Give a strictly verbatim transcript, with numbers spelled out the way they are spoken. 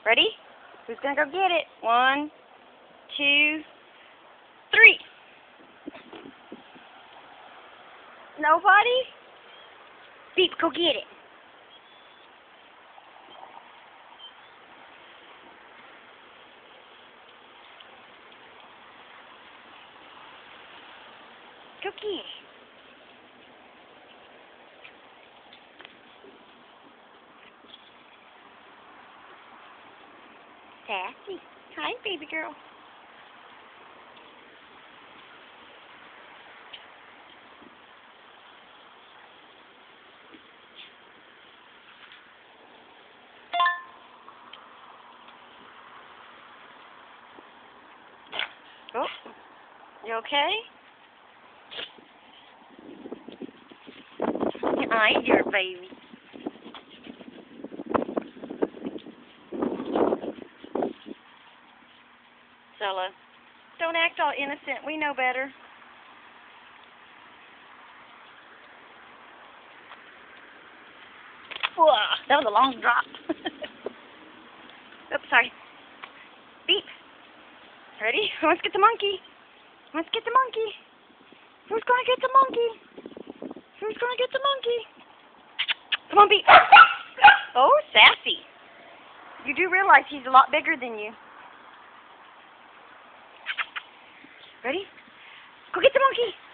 Ready? Who's gonna go get it? One, two, three. Nobody? Beep, go get it. Go get it. Sassy. Hi, baby girl. Oh, you okay? Hi, dear baby. Stella, don't act all innocent. We know better. Whoa, that was a long drop. Oops, sorry. Beep. Ready? Let's get the monkey. Let's get the monkey. Who's gonna get the monkey? Who's gonna get the monkey? Come on, Beep. Oh, sassy. You do realize he's a lot bigger than you. Ready? Go get the monkey.